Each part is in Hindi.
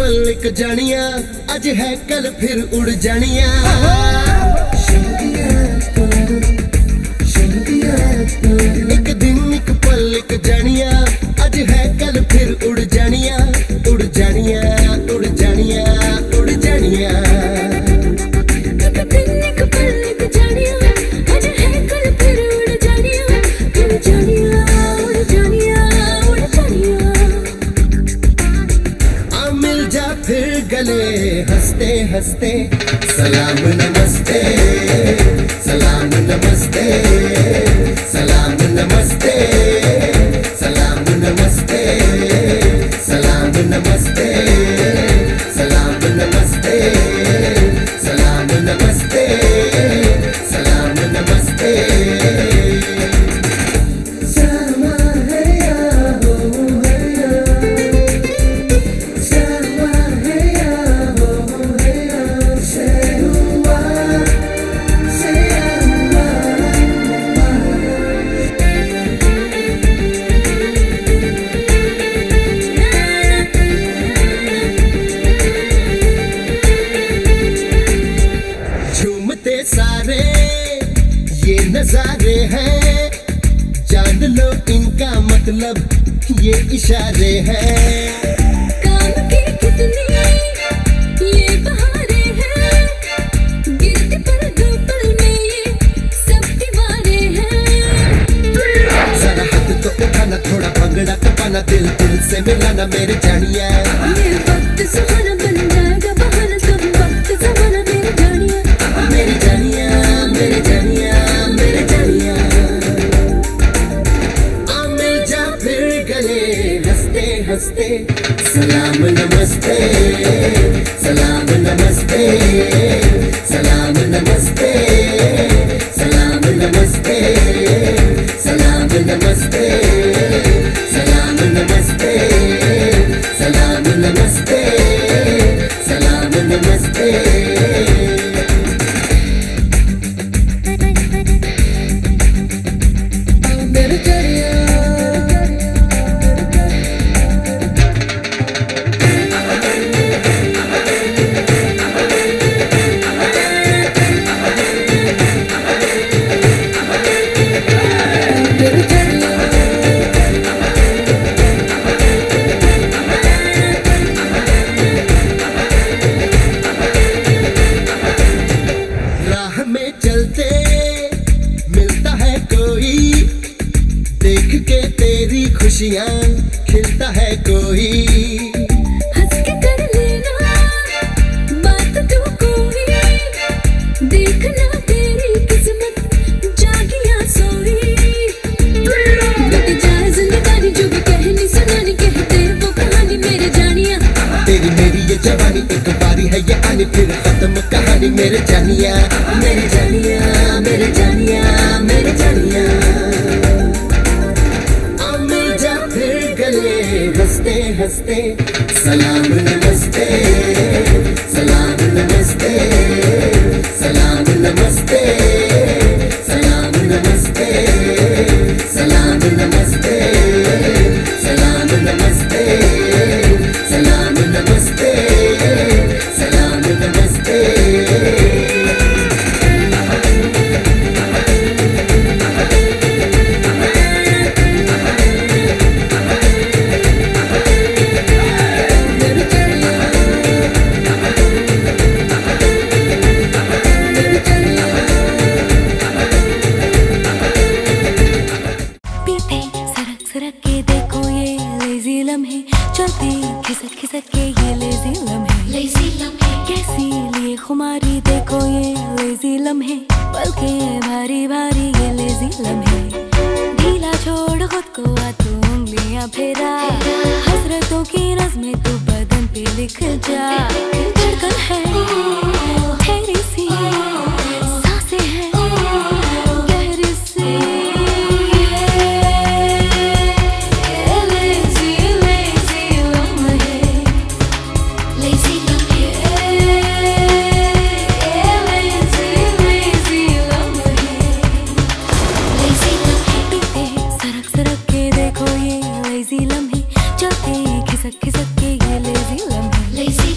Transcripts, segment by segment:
पल एक जानिया, अज है कल फिर उड़ जानिया। एक दिन एक पल एक जानिया, अज है कल फिर उड़ जानिया, उड़ जानिया, उड़ जानिया, उड़ जानिया। एक दिन एक पल एक जानिया, अज है कल फिर उड़ जानिया, उड़ जानिया, उड़ जानिया, उड़ जानिया। आ मिल जा फिर गले हंसते हंसते, सलाम नमस्ते, सलाम नमस्ते, सलाम नमस्ते, सलाम नमस्ते, सलाम नमस्ते, सलाम नमस्ते, सलाम नमस्ते, सलाम नमस्ते। समा है या हो है या, समा है या हो है या, से हुआ से हुआ। झूमते सारे ये नजारे हैं, जान लो इनका मतलब ये इशारे हैं। काम की कितनी ये बहारें हैं, गिरते पर्दों पल में ये सब दीवारें हैं। जरा हाथ तो उठाना, थोड़ा भंगड़ा कपाना, दिल दिल से मिलाना मेरे जानिया। ये वक्त सुहाना बन जाएगा बहाना, सब वक्त जमाना मेरे जानिया, मेरी जानिया, मेरी जानिया, मेरी जानिया। आ मिल जा फिर गले हंसते हंसते, सलाम नमस्ते, सलाम नमस्ते, सलाम नमस्ते, सलाम नमस्ते, सलाम नमस्ते, सलाम नमस्ते, सलाम नमस्ते, सलाम नमस्ते। मेरे जानिया, मेरे जानिया। राह में चलते मिलता है कोई, देख के तेरी खुशियाँ खिलता है कोई। हंस के कर लेना बात तू कोई, देखना तेरी किस्मत जागिया सोई। लुट जाए जिंदगानी जो भी कहनी सुनानी, कहते वो कहानी मेरे जानिया। तेरी मेरी ये जवानी एक बारी है ये आनी, फिर खत्म कहानी मेरे जानिया, मेरे जानिया, मेरे जानिया, मेरे जानिया। आ मिल जा फिर गले हंसते हंसते, सलाम नमस्ते, सलाम नमस्ते, सलाम नमस्ते, सलाम नमस्ते, सलाम नमस्ते, सलाम नमस्ते, सलाम नमस्ते, सलाम नमस्ते। पीते सरक सरक के देखो ये लेजी लम्हे, चलते खिसक खिसक के ये लेजी लम्हे, लेजी लम्हे। कैसी लिए खुमारी देखो ये लेजी लम्हे, पलके भारी भारी ये लेजी लम्हे। ढीला छोड़ खुद को आ तू उंगलियां फेरा, हसरतों की नज़्में तू बदन पे लिख जा। धड़कन है ठहरी सी, सांसें हैं गहरी सी। खिसक खिसक के ये लेजी लम्हे,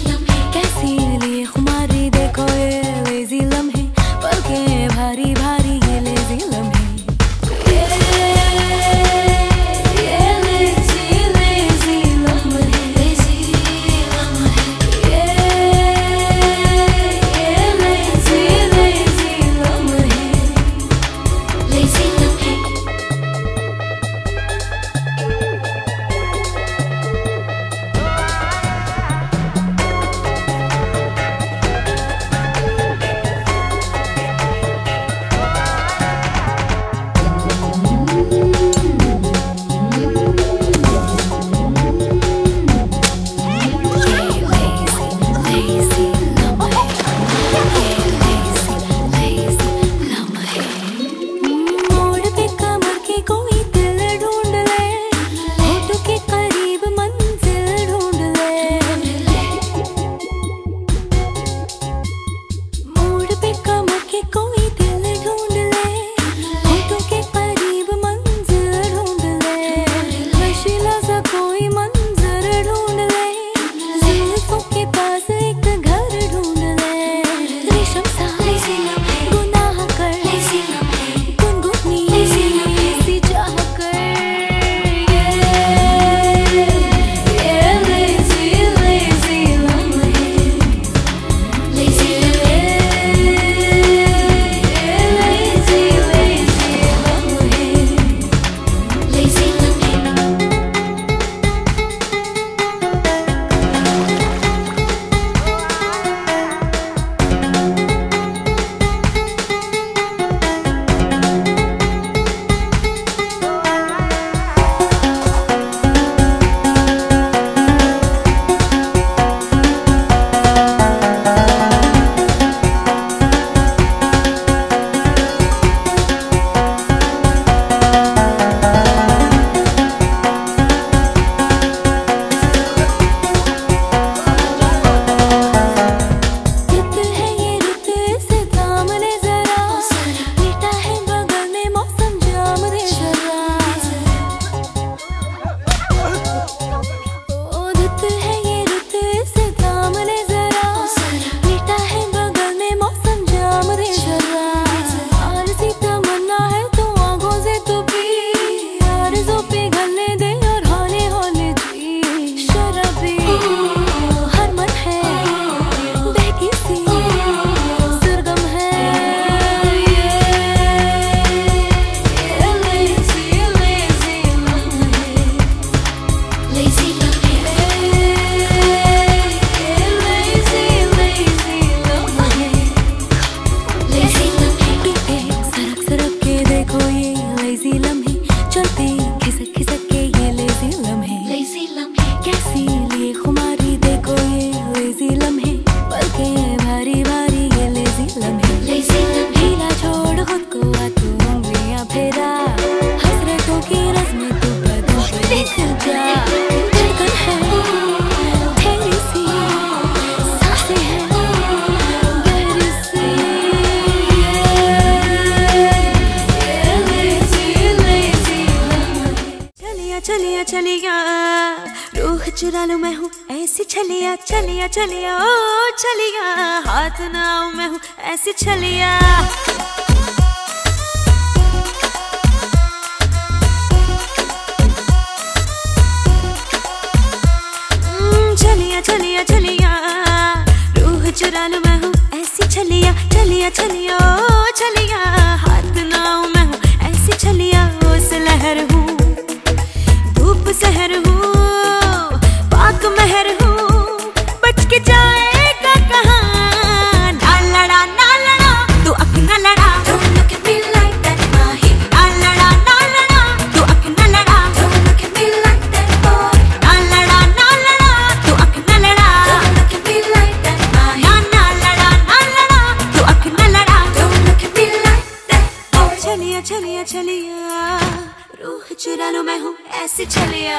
चुरा लूं मैं हूँ ऐसी छलिया छलिया छलिया ओ छलिया, हाथ ना आऊं मैं हूँ ऐसी छलिया। छलिया छलिया छलिया, रूह चुरा लूं मैं हूँ ऐसी छलिया छलिया छलिया ओ छलिया, हाथ ना आऊं मैं हूँ ऐसी छलिया। ओस लहर हूँ धूप सहर हूँ पाक महर हूँ, बच के जाएगा कहाँ। ना लड़ा तू अख न लड़ा, don't look at me like that माही। ना लड़ा तू अख न लड़ा, don't look at me like that boy। ना लड़ा तू अख न लड़ा, don't look at me like that माही। ना लड़ा तू अख न लड़ा, don't look at me like that boy। छलिया छलिया छलिया, रूह चुरा लूं मैं हूँ ऐसी छलिया।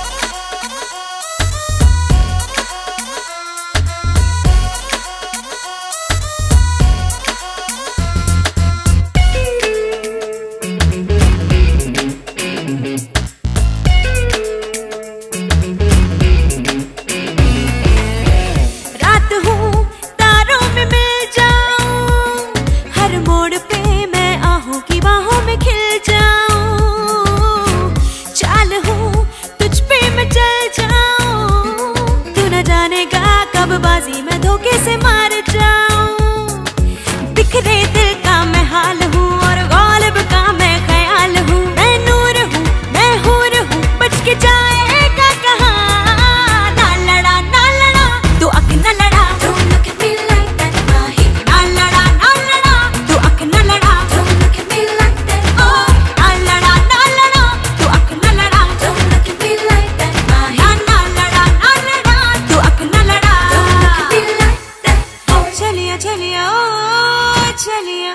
रात हूँ तारों में मिल जाऊं, हर मोड़ पे मैं आहों की बाहों में खिल जाऊं। चाल हूँ तुझ पे मैं चल जाऊं, तू न जानेगा कब बाजी मैं धोखे से मार जाऊं। बिखरे दिल का मैं हाल हूँ और गालिब का मैं ख्याल हूँ। मैं नूर हूँ मैं हूर हूँ, बच के जाएगा कहाँ। ना लड़ा तू अख न लड़ा, don't look at me like that माही। ना लड़ा तू अख न लड़ा, don't look at me like that oh। ना लड़ा तू अख न लड़ा, don't look at me like that माही। ना लड़ा तू अख न लड़ा, don't look at me like that oh। छलिया छलिया ओ छलिया,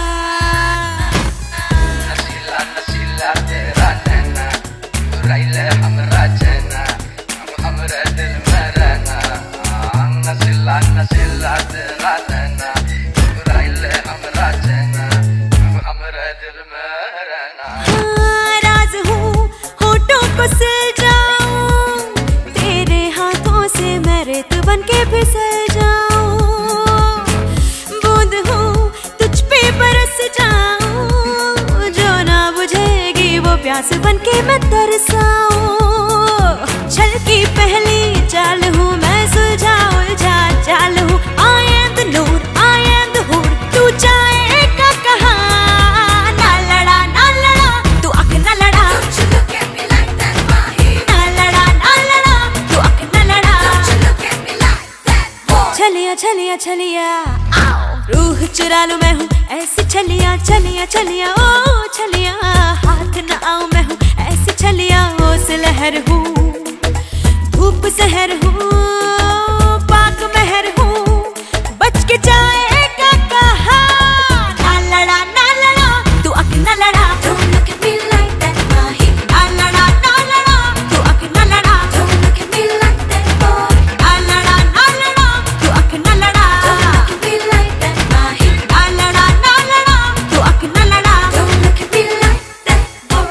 नशीला नशीला तेरा नैना, चुराइले हमरा चैना, हमरे दिल में रहना। नशीला नशीला तेरा नैना, चुराइले हमरा चैना, हमरे दिल में रहना। हाँ, राज हूँ होठों को सिल जाऊं, तेरे हाथों से मैं रेत बन के फिसल जाऊं। बूंद हूँ तुझ पे बरस जाऊं, जो ना बुझेगी वो प्यास बन के मैं तरसाऊं। छल की पहली चाल हूँ मैं, सुलझा उलझा चाल हूँ। I am the Noor I am the हूर, तू जाएगा कहाँ। ना लड़ा तू अख न लड़ा, don't you look at me like that माही। ना लड़ा तू अख न लड़ा, don't you look at me like that boy। छलिया छलिया छलिया, रूह चुरा लूं मैं हूँ ऐसी छलिया छलिया छलिया ओ छलिया, हाथ न आऊं मैं हूँ ऐसी छलिया। ओस लहर हूँ धूप सहर हूँ पाक महर हूँ, बच के जाएगा कहाँ। ना लड़ा तू अख न लड़ा, don't look at me like that माही। ना लड़ा तू अख न लड़ा, don't look at me like that boy। ना लड़ा तू अख न लड़ा, don't look at me like that माही। ना लड़ा तू अख न लड़ा, don't look at me like that boy।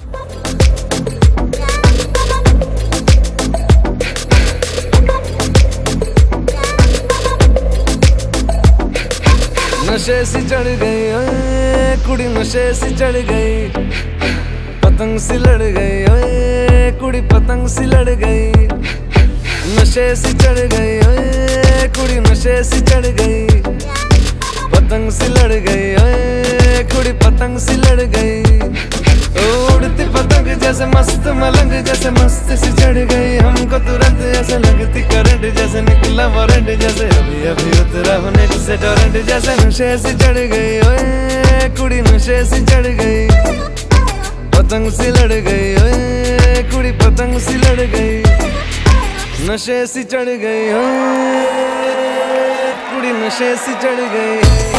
नशे सी चढ़ गई ओए कुड़ी, नशे सी चढ़ गई, पतंग सी लड़ गई ओए कुड़ी, पतंग सी लड़ गई। नशे सी चढ़ गई ओए कुड़ी, नशे सी चढ़ गई, पतंग सी लड़ गई ओए कुड़ी, पतंग सी लड़ गई। उड़ती पतंग जैसे मस्त मलंग, जैसे मस्त सी चढ़ गई हमको तुरंत, ऐसे लगती करंट जैसे निकला वारंट, जैसे अभी अभी उतरा होने से टोरेंट। जैसे नशे सी चढ़ गई ओए कुड़ी, नशे सी चढ़ गई, पतंग सी लड़ गई ओए कुड़ी, पतंग सी लड़ गई। नशे सी चढ़ गई ओए कुड़ी, नशे सी चढ़ गई,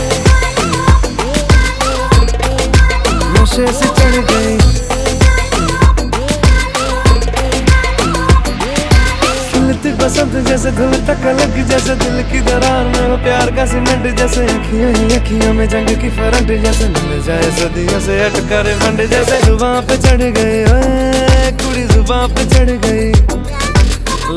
नशे सी चढ़ गई। खिलती बसंत जैसे धुल तक अलग, जैसे दिल की दरार में हो प्यार का सीमेंट, जैसे अखियों ही अखियों में जंग की फरंट, जैसे मिल जाए सदियों से अटका रे फंड। जैसे जुबां पे चढ़ गई ओए कुड़ी, जुबां पे चढ़ गई,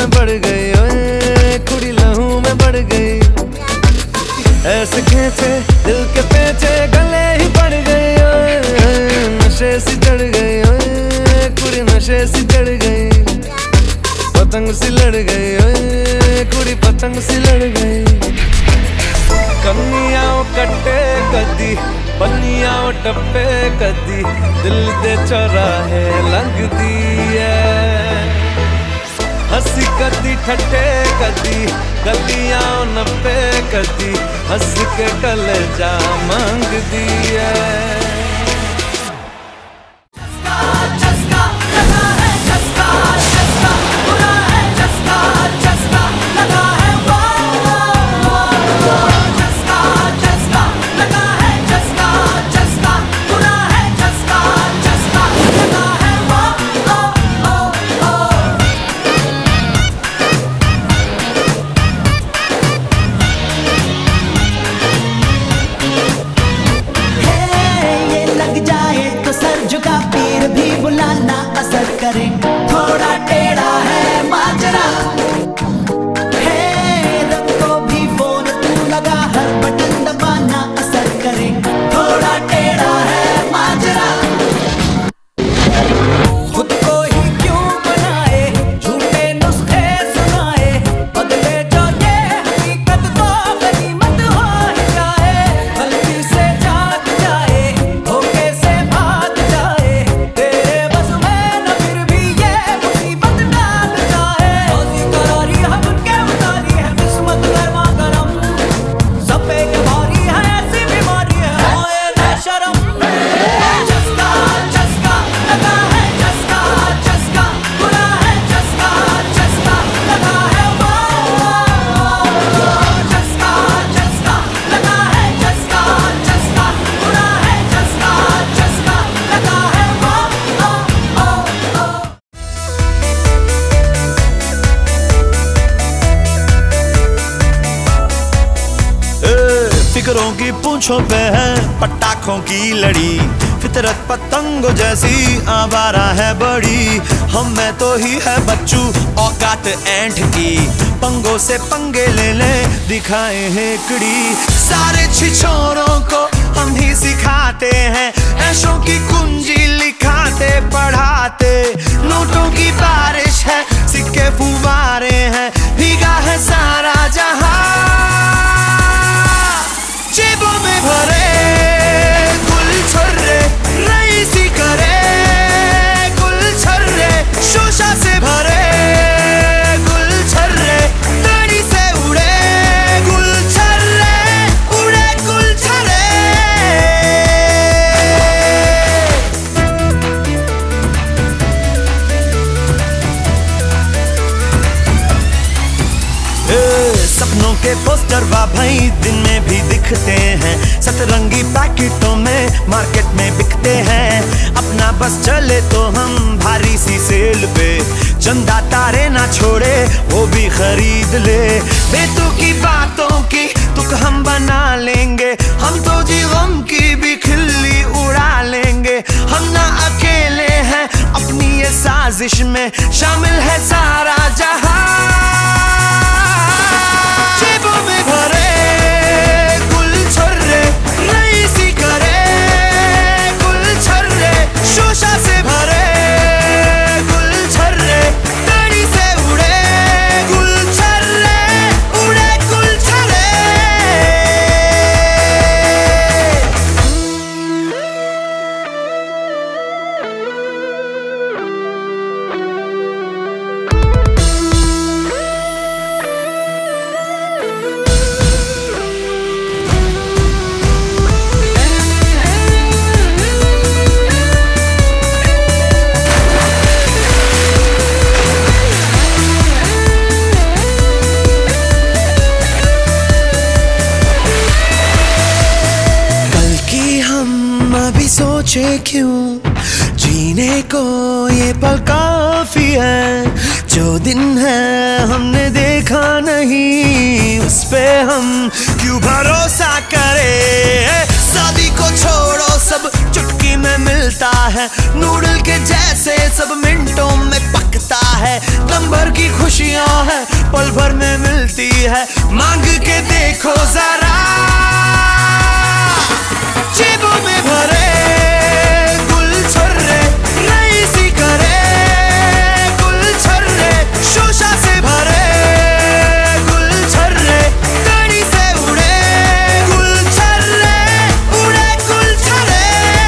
में बढ़ गई, ओए कुड़ी लहू में बढ़ गई। ऐसे खींचे दिल के पेचे गले ही पड़ गई, ओए नशे सी चढ़ गई, ओए कुड़ी नशे सी चढ़ गई। पतंग सी लड़ गई, ओए कुड़ी पतंग सी लड़ गई। कन्नियाओ कट्टे कदी बन्नियाओ टप्पे कदी दिल दे चौराहे लंघदी है। हंसी कदी ठट्टे कदी गलियां नप्पे कदी हंस के कलेजा मांगदी है। थोड़ा टेढ़ा है माजरा है, रब को भी फोन तू लगा, हर बटन दबाना असर करे। थोड़ा टेढ़ा है माजरा, खुद को ही क्यों बनाए, झूठे नुस्खे सुनाए, बदले जो ये हकीकत तो गनीमत हो ही जाए। गलती से जाग जाए, धोखे से भाग जाए, तेरे बस में न फिर भी ये मुसीबत डाल जाए। रोजी करारी हम के उतारी है किस्मत गर्मा गरम, सब पे के भारी है ऐसी बीमारी है होए न शर्म। चस्का चस्का लगा है, चस्का चस्का बुरा है, चस्का चस्का लगा है, चस्का चस्का लगा है, चस्का चस्का बुरा है, चस्का चस्का लगा है। फिक्रों की पूंछों पे है पटाखों की लड़ी, फितरत पतंगों जैसी आवारा है बड़ी। हम में तो ही है बच्चू औकात ऐंठ की, पंगों से पंगे ले ले दिखाए हेकड़ी। सारे छिछोरों को हम ही सिखाते हैं, ऐशों की कुंजी लिखाते पढ़ाते। नोटों की बारिश है सिक्के फुवारे हैं, भीगा है सारा जहां। जेबों में भरे गुल छर्रे, रईसी करे गुल छर्रे, शोशा से भरे गुल छर्रे, गाड़ी से उड़े गुल छर्रे, उड़े गुल छर्रे। सपनों के पोस्टर वाह भाई दिन में भी दिखते हैं, सतरंगी पैकेटों में मार्केट में बिकते हैं। अपना बस चले तो हम भारी सी सेल पे, चंदा तारे ना छोड़े वो भी खरीद ले। बेतु की बातों की तुक हम बना लेंगे, हम तो जी गम की भी खिल्ली उड़ा लेंगे। हम ना अकेले हैं अपनी ये साजिश में, शामिल है सारा जहां। जेबों में भरे गुल छर्रे, रईसी करे गुल छर्रे, शोशा से भरे गुल छर्रे, गाड़ी से उड़े गुल छर्रे, उड़े गुल छर्रे। सोचे क्यों जीने को ये पल काफी है, जो दिन है हमने देखा नहीं उस पे हम क्यों भरोसा करें। शादी को छोड़ो सब चुटकी में मिलता है, नूडल के जैसे सब मिनटों में पकता होता है। दम भर की खुशियां हैं पल भर में मिलती है, मांग के देखो जरा। जेबों में भरे गुल छर्रे, रईसी करे गुल छर्रे, शोशा से भरे गुल छर्रे, कड़ी से उड़े गुल छर्रे, उड़े गुल छर्रे।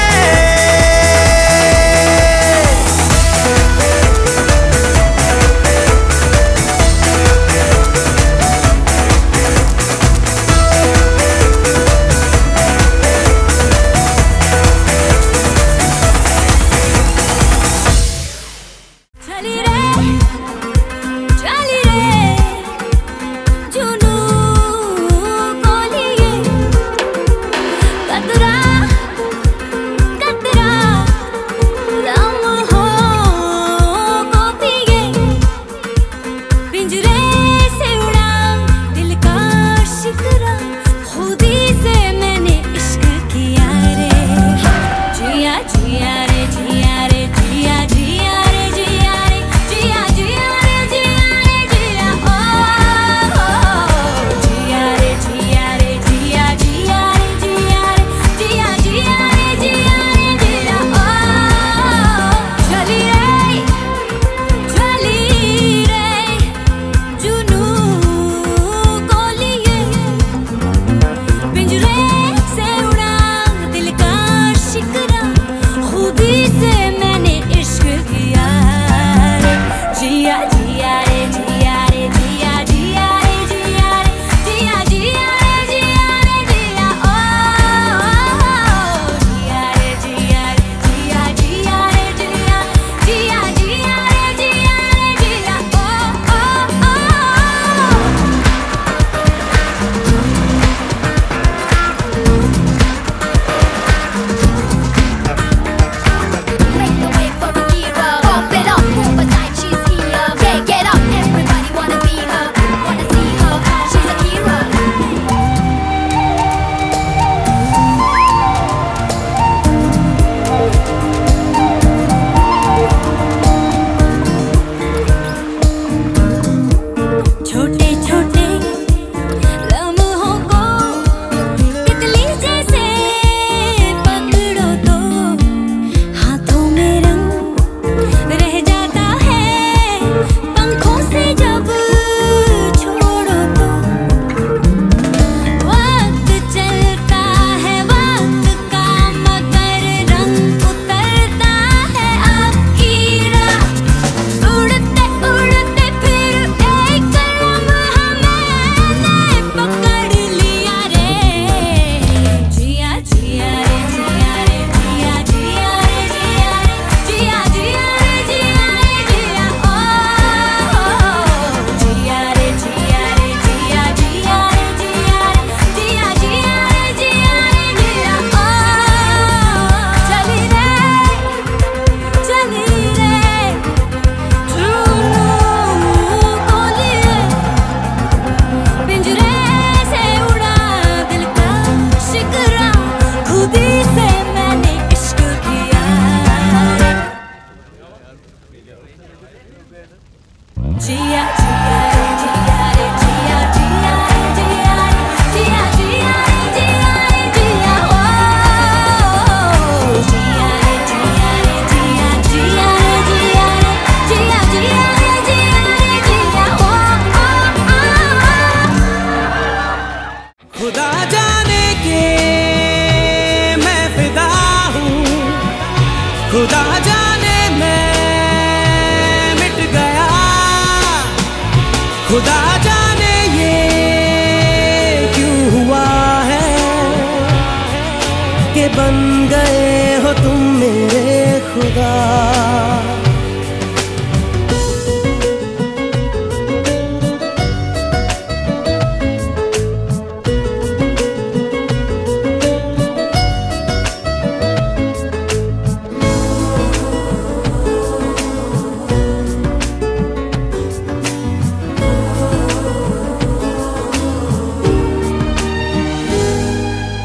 खुदा जाने मैं मिट गया, खुदा जाने ये क्यों हुआ है कि बन गए हो तुम मेरे खुदा।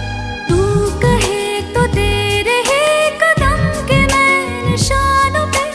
तू कहे तो दे रहे कदम के मैं निशानों पे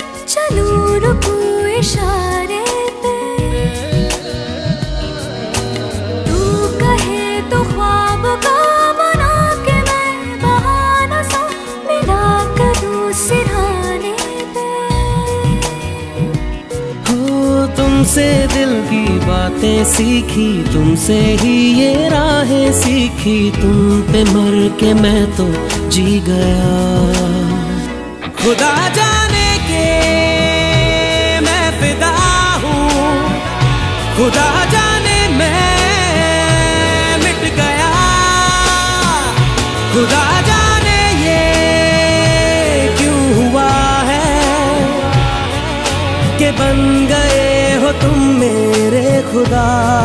तुमसे दिल की बातें सीखी, तुमसे ही ये राहें सीखी, तुम पे मर के मैं तो जी गया। खुदा जाने के मैं फिदा हूँ, खुदा जाने मैं मिट गया, खुदा जाने ये क्यों हुआ है कि बन गए हो तुम मेरे खुदा।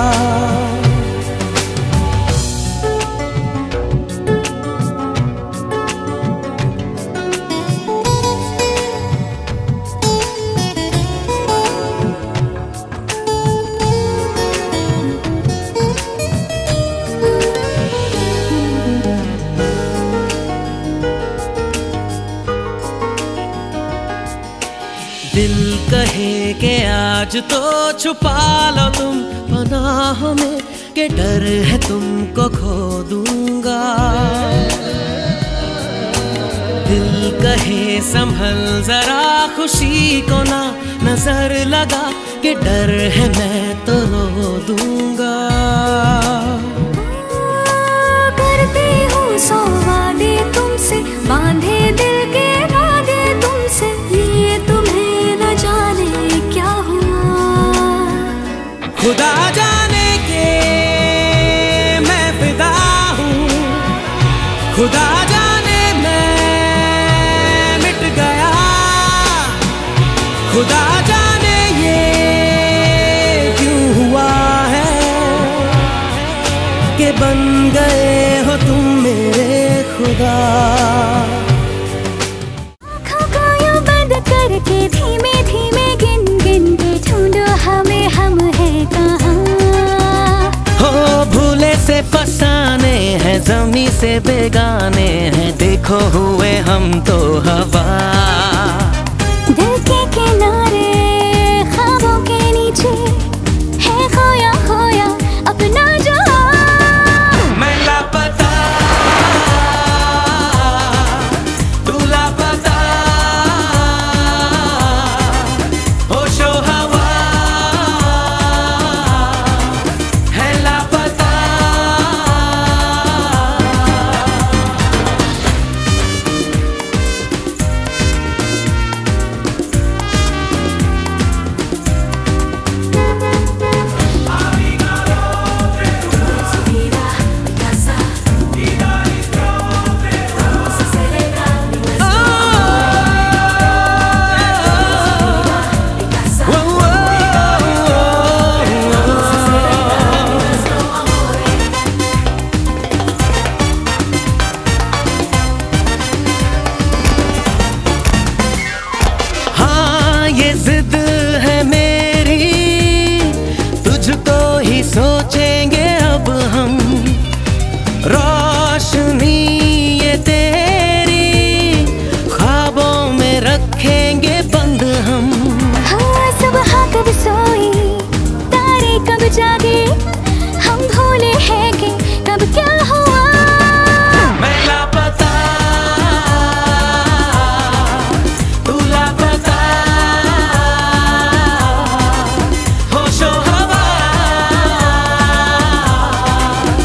दिल कहे कि आज तो छुपा लो तुम पनाह में, के डर है तुमको खो दूंगा। दिल कहे संभल जरा खुशी को ना नजर लगा, के डर है मैं तो रो दूंगा। करती हूँ सौ वादे तुमसे, बांधे दिल के धागे तुमसे, ये तुम्हें न जाने क्या हुआ। खुदा जाने के मैं फिदा हूँ, खुदा जाने मैं मिट गया, खुदा जाने ये क्यों हुआ है कि बन गए हो तुम मेरे खुदा। करके धीमे धीमे गिन गिन के ढूंढो हमें, हम हैं कहाँ। हो भूले से फसाने हैं, जमी से बेगाने हैं, देखो हुए हम तो हवा। दिल के किनारे ख्वाबों के नीचे है खोया खोया अपना जो। मैं लापता तू लापता, होशो हवा है लापता। ये जिद है मेरी, तुझको ही सोचेंगे अब हम, रोशनी ये तेरी ख्वाबों में रखेंगे बंद हम। हाँ सुबह कब सोई तारे कब जागे, हम भूले हैं कि कब क्या हुआ। मैं लापता तू लापता, होशो हवा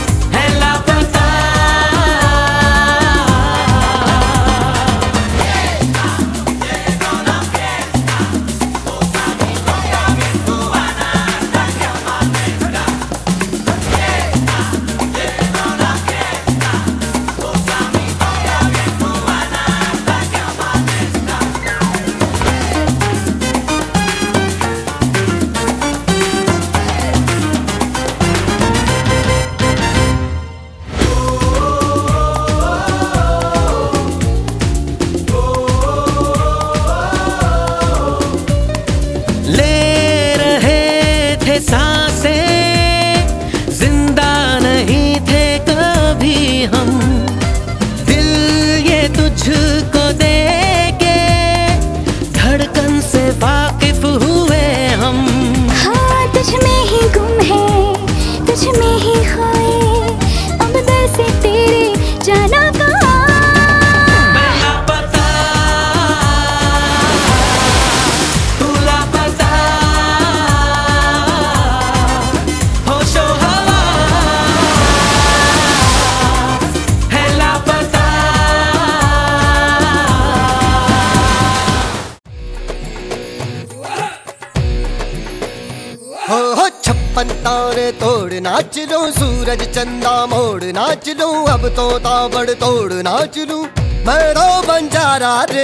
तारे तोड़ नाच लूं, सूरज चंदा मोड़ नाच लूं, अब तो ताबड़ तोड़ नाच लूं, मैं तो बंजारा रे।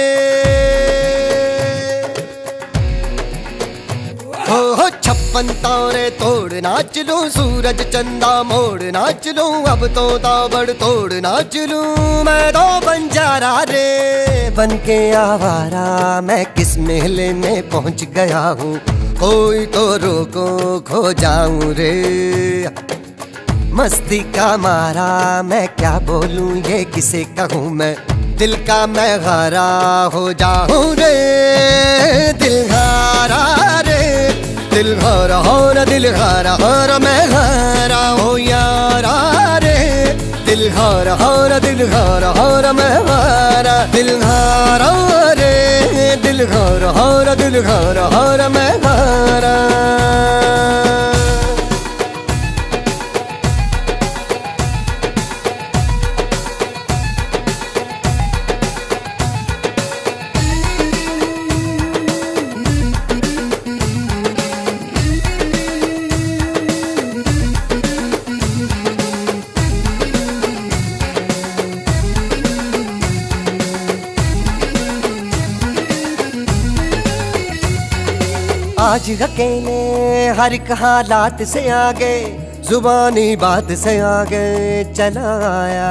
हो 56 तारे तोड़ नाच लूं, सूरज चंदा मोड़ नाच लूं, अब तो ताबड़ तोड़ नाच लूं, मैं तो बंजारा रे। बन के आवारा मैं किस मेले में पहुंच गया हूँ, कोई तो रोको खो जाऊं रे। मस्ती का मारा मैं क्या बोलूं, ये किसे कहूँ मैं, दिल का मैं हारा हो जाऊं रे। दिल हारा रे, दिल हारा हो न दिल हारा हारा मैं हारा हो यारा रे। दिल हारा हो न दिल हारा हारा मैं हारा, दिल हारा रे, दिल हारा हो न दिल हारा हारा मैं हारा। आज अकेले हर एक हालात से आगे, जुबानी बात से आगे चला आया।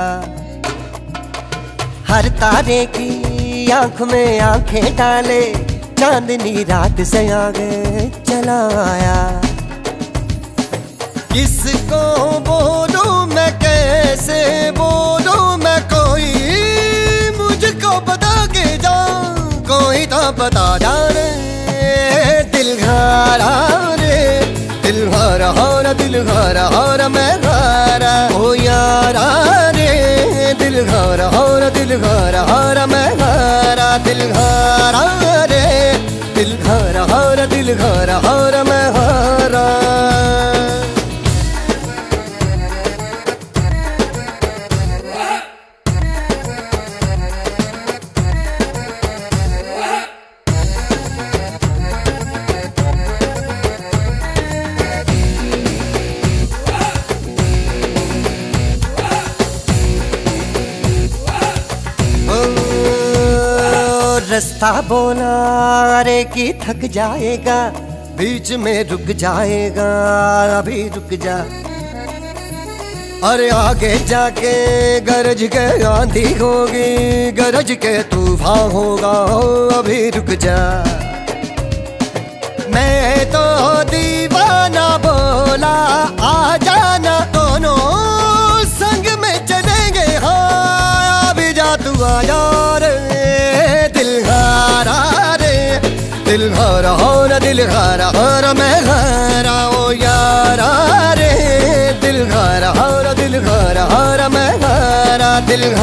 हर तारे की आंख में आंखें डाले, चांदनी रात से आगे चला आया। किसको बोलूं मैं, कैसे बोलूं मैं, कोई मुझको बता के जा, कोई तो बता जाने। दिल हारा रे, दिल हारा हारा, दिल हारा हारा मैं हारा हो यारा रे। दिल हारा हारा, दिल हारा हारा मैं हारा, दिल हारा रे, दिल हारा हारा, दिल हारा हारा मैं हारा। रास्ता बोला अरे कि थक जाएगा, बीच में रुक जाएगा, अभी रुक जा। अरे आगे जाके गरज के आंधी होगी, गरज के तूफान होगा, अभी रुक जा। मैं तो दीवाना बोला आ जाना, दोनों संग में चलेंगे, हाँ अभी जा तू आ जा रे। दिल हारा रे, दिल हारा हो न दिल हारा हारा मैं हारा ओ यारा रे। दिल हारा हारा, दिल हारा हारा मैं हारा, दिल